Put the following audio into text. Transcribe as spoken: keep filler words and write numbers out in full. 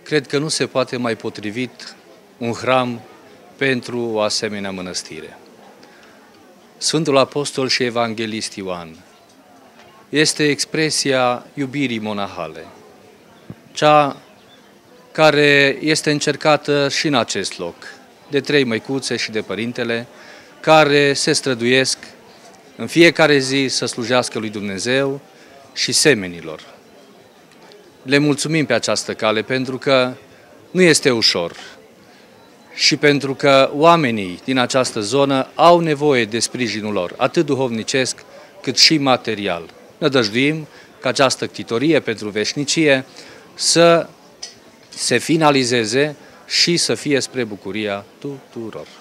cred că nu se poate mai potrivit un hram pentru o asemenea mănăstire. Sfântul Apostol și Evanghelist Ioan este expresia iubirii monahale, cea care este încercată și în acest loc, de trei măicuțe și de părintele, care se străduiesc în fiecare zi să slujească lui Dumnezeu și semenilor. Le mulțumim pe această cale pentru că nu este ușor și pentru că oamenii din această zonă au nevoie de sprijinul lor, atât duhovnicesc cât și material. Nădăjduim că această ctitorie pentru veșnicie să se finalizeze și să fie spre bucuria tuturor.